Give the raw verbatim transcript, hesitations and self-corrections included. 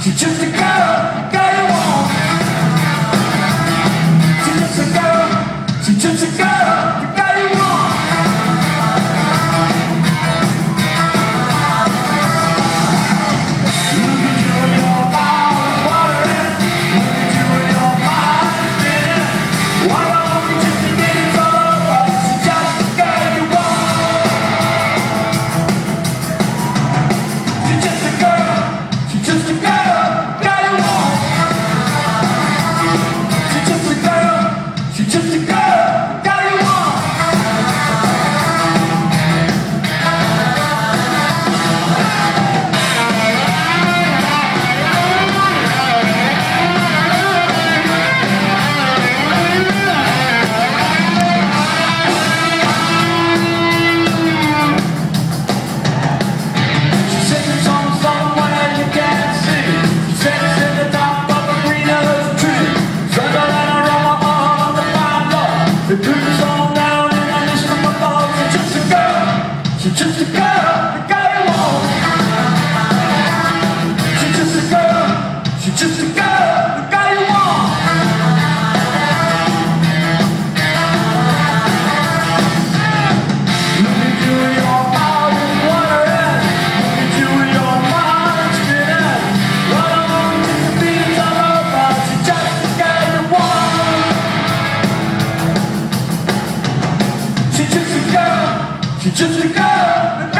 She's just a girl, girl you want. She's just a girl, she's just a girl, the girl you want. Look at you in your mouth, watering. Look at you in your mind, spinning. Why don't you just get it all over? She's just the girl you want. She's just a girl, she's just a girl. The curtains all down and I listen to my thoughts. She's just a girl, she's just a girl, the girl you want. She's just a girl, she's just a girl, the girl you want. Look at you in your mouth and wondering. Look at you in your mind spinning. Run along to the beat, it's all over. She's just the girl you want. She's just a girl, she's just a girl.